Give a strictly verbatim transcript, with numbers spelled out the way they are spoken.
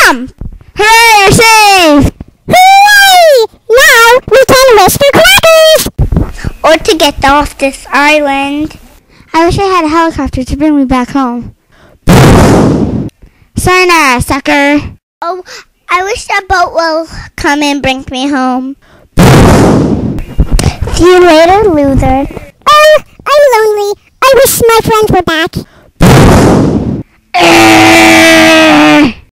jump! Hooray, you're safe! Hooray! Now we can wish for crackers! Or to get off this island. I wish I had a helicopter to bring me back home. Sayonara, sucker. Oh, I wish that boat will come and bring me home. See you later, loser. Oh, I'm lonely. I wish my friends were back.